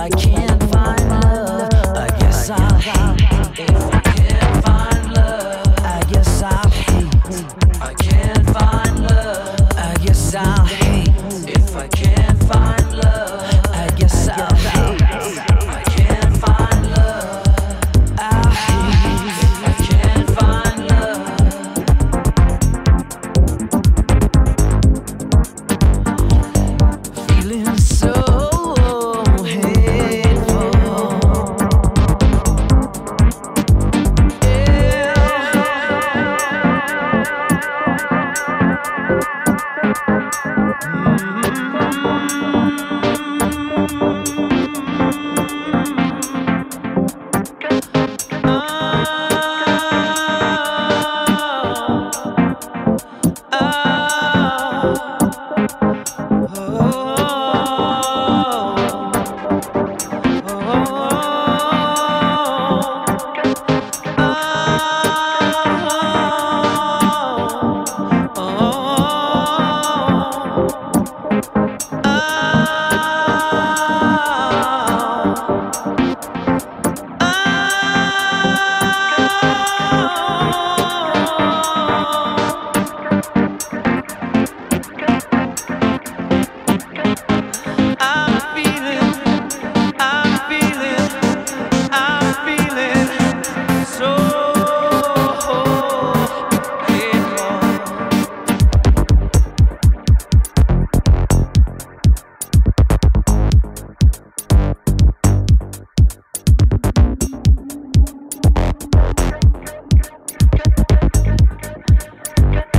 I can't find love, I guess I'll hate. If I can't find love, I guess I'll hate. I can't find love, I guess I'll hate. If I can't find love, I guess I'll hate. I can't find love, I'll hate. If I can't find love, feeling so hateful.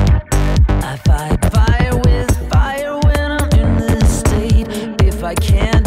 I fight fire with fire when I'm in this state. If I can't